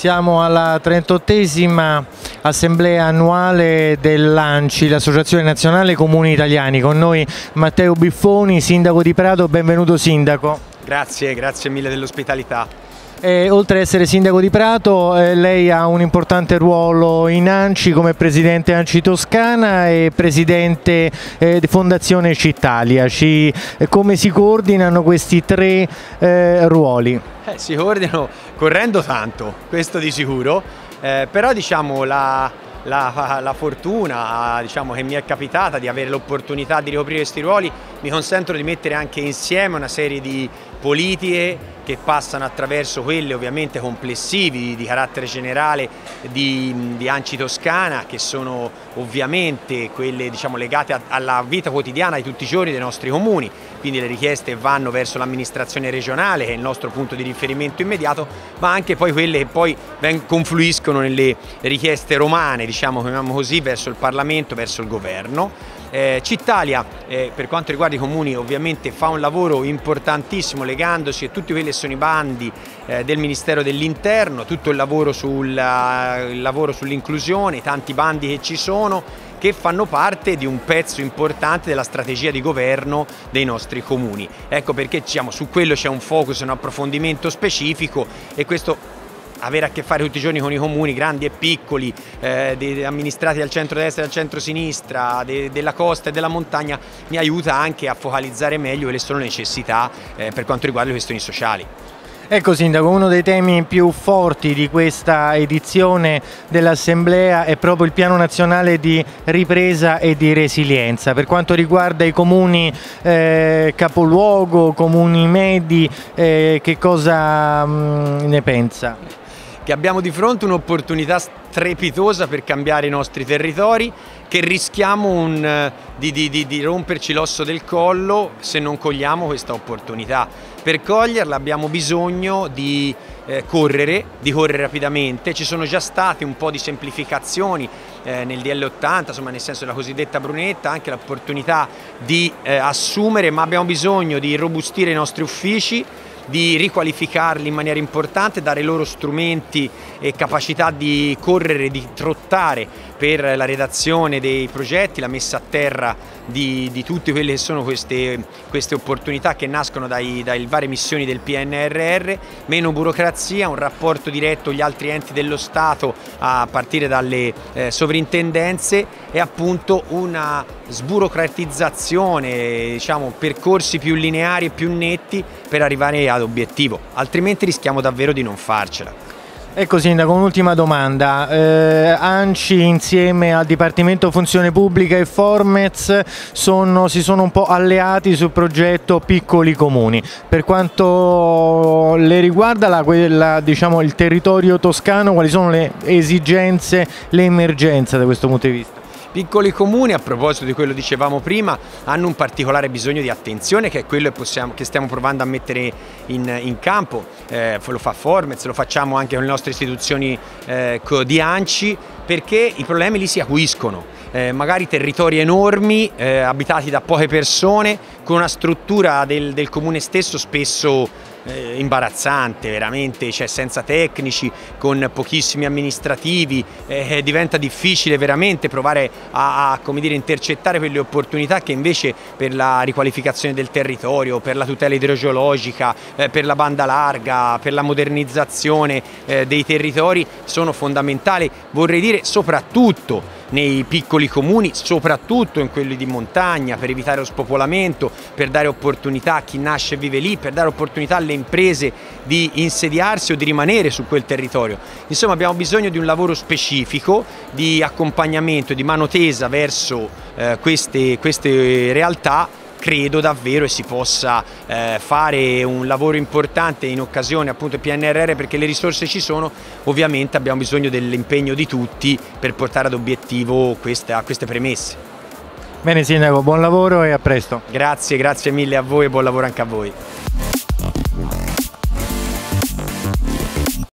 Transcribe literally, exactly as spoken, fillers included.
Siamo alla trentottesima assemblea annuale dell'ANCI, l'Associazione Nazionale Comuni Italiani. Con noi Matteo Biffoni, sindaco di Prato. Benvenuto sindaco. Grazie, grazie mille dell'ospitalità. E, oltre ad essere sindaco di Prato, eh, lei ha un importante ruolo in ANCI come presidente ANCI Toscana e presidente eh, di Fondazione Citalia. Ci, eh, come si coordinano questi tre eh, ruoli? Eh, si coordinano correndo tanto, questo di sicuro, eh, però diciamo la, la, la fortuna diciamo, che mi è capitata di avere l'opportunità di ricoprire questi ruoli mi consentono di mettere anche insieme una serie di politiche che passano attraverso quelle ovviamente complessivi di carattere generale di, di ANCI Toscana, che sono ovviamente quelle diciamo, legate a, alla vita quotidiana di tutti i giorni dei nostri comuni, quindi le richieste vanno verso l'amministrazione regionale che è il nostro punto di riferimento immediato, ma anche poi quelle che poi confluiscono nelle richieste romane, diciamo, chiamiamo così, verso il Parlamento, verso il governo. Eh, Citalia eh, per quanto riguarda i comuni ovviamente fa un lavoro importantissimo legandosi a tutti quelli che sono i bandi eh, del Ministero dell'Interno, tutto il lavoro sull'inclusione, i tanti bandi che ci sono che fanno parte di un pezzo importante della strategia di governo dei nostri comuni. Ecco perché diciamo, su quello c'è un focus, un approfondimento specifico e questo avere a che fare tutti i giorni con i comuni grandi e piccoli, eh, amministrati dal centro-destra e dal centro-sinistra, de, della costa e della montagna, mi aiuta anche a focalizzare meglio quelle sono le necessità eh, per quanto riguarda le questioni sociali. Ecco sindaco, uno dei temi più forti di questa edizione dell'Assemblea è proprio il Piano Nazionale di Ripresa e di Resilienza. Per quanto riguarda i comuni eh, capoluogo, comuni medi, eh, che cosa mh, ne pensa? Che abbiamo di fronte un'opportunità strepitosa per cambiare i nostri territori, che rischiamo un, di, di, di, di romperci l'osso del collo se non cogliamo questa opportunità. Per coglierla abbiamo bisogno di eh, correre, di correre rapidamente. Ci sono già state un po' di semplificazioni eh, nel D L ottanta, insomma nel senso della cosiddetta Brunetta, anche l'opportunità di eh, assumere, ma abbiamo bisogno di irrobustire i nostri uffici, di riqualificarli in maniera importante, dare loro strumenti e capacità di correre, di trottare per la redazione dei progetti, la messa a terra di, di tutte quelle che sono queste, queste opportunità che nascono dai, dalle varie missioni del P N R R, meno burocrazia, un rapporto diretto con gli altri enti dello Stato a partire dalle eh, sovrintendenze e appunto una sburocratizzazione, diciamo, percorsi più lineari e più netti per arrivare ad obiettivo, altrimenti rischiamo davvero di non farcela. Ecco sindaco, un'ultima domanda. Eh, ANCI insieme al Dipartimento Funzione Pubblica e Formez sono, si sono un po' alleati sul progetto Piccoli Comuni. Per quanto le riguarda la, quella, diciamo, il territorio toscano, quali sono le esigenze, le emergenze da questo punto di vista? Piccoli comuni, a proposito di quello che dicevamo prima, hanno un particolare bisogno di attenzione che è quello che, possiamo, che stiamo provando a mettere in, in campo, eh, lo fa Formez, lo facciamo anche con le nostre istituzioni eh, di ANCI, perché i problemi lì si acuiscono. Eh, magari territori enormi, eh, abitati da poche persone, con una struttura del, del comune stesso spesso Eh, imbarazzante, veramente, cioè senza tecnici, con pochissimi amministrativi, eh, diventa difficile veramente provare a, a come dire, intercettare quelle opportunità che invece per la riqualificazione del territorio, per la tutela idrogeologica, eh, per la banda larga, per la modernizzazione eh, dei territori sono fondamentali, vorrei dire soprattutto nei piccoli comuni, soprattutto in quelli di montagna, per evitare lo spopolamento, per dare opportunità a chi nasce e vive lì, per dare opportunità alle imprese di insediarsi o di rimanere su quel territorio. Insomma abbiamo bisogno di un lavoro specifico, di accompagnamento, di mano tesa verso eh, queste, queste realtà. Credo davvero che si possa eh, fare un lavoro importante in occasione appunto del P N R R, perché le risorse ci sono, ovviamente abbiamo bisogno dell'impegno di tutti per portare ad obiettivo questa, queste premesse. Bene sindaco, buon lavoro e a presto. Grazie, grazie mille a voi e buon lavoro anche a voi.